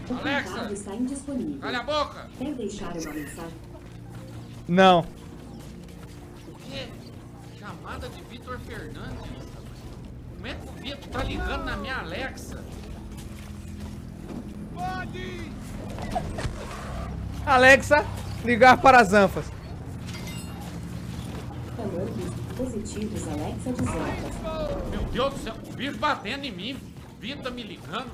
Alexa, está indisponível. cala a boca. Quer deixar uma mensagem? Não. O quê? Chamada de Vitor Fernandes? Como é que o Vitor tá ligando na minha Alexa? Pode! Alexa, ligar para as anfas. Comandos positivos, Alexa de Zanfas. Meu Deus do céu, o bicho batendo em mim. O Vitor tá me ligando.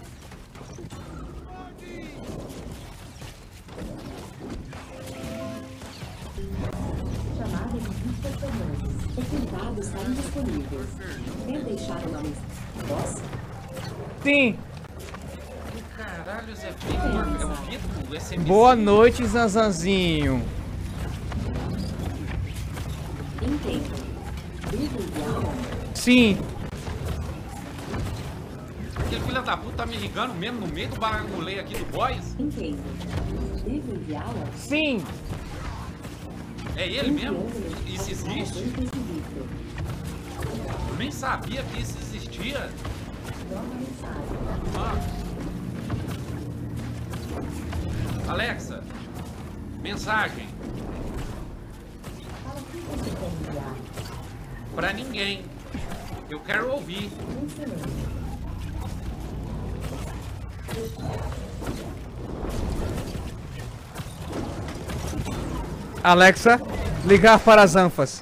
Chamada de Victor Fernandes. O privado está indisponível. Quer deixar uma mensagem? Voz? Sim. Caralho, Zé Vitor. É o Vitor, esse Boa noite, Zanzanzinho. Entendo. Liga enviada. Sim. Aquele filho da puta tá me ligando mesmo no meio do bagulho aqui do Boys. Entendo. Liga enviada. Sim. É ele mesmo? Isso existe? Victor. Eu nem sabia que isso existia. Nova mensagem. Ah. Alexa, mensagem Para quem você quer enviar? pra ninguém. Eu quero ouvir. Funcionando. Alexa, ligar para as anfas.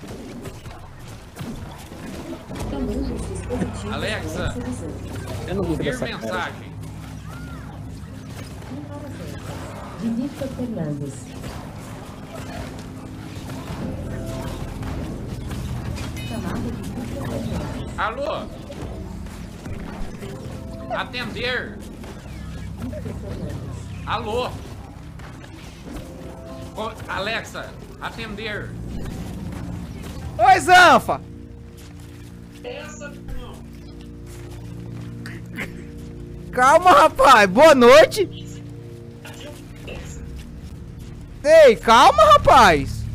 Comandos dispositivos, Alexa. de Zanfas. Eu não vou Ouvir essa cara. mensagem. De Victor Fernandes. Chamada de Victor Fernandes. Alô? Atender. Victor Fernandes. Alô? Alexa, atender. Oi, Zanfa. Essa não. Calma, rapaz. Boa noite. Ei, calma, rapaz.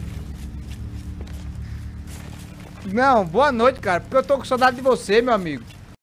Não, boa noite, cara. Porque eu tô com saudade de você, meu amigo.